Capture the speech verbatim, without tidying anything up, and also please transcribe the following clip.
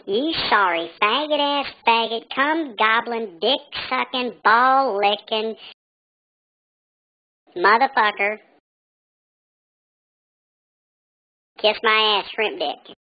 You sorry faggot-ass faggot, cum gobbling, dick-sucking, ball-licking motherfucker. Kiss my ass, shrimp dick.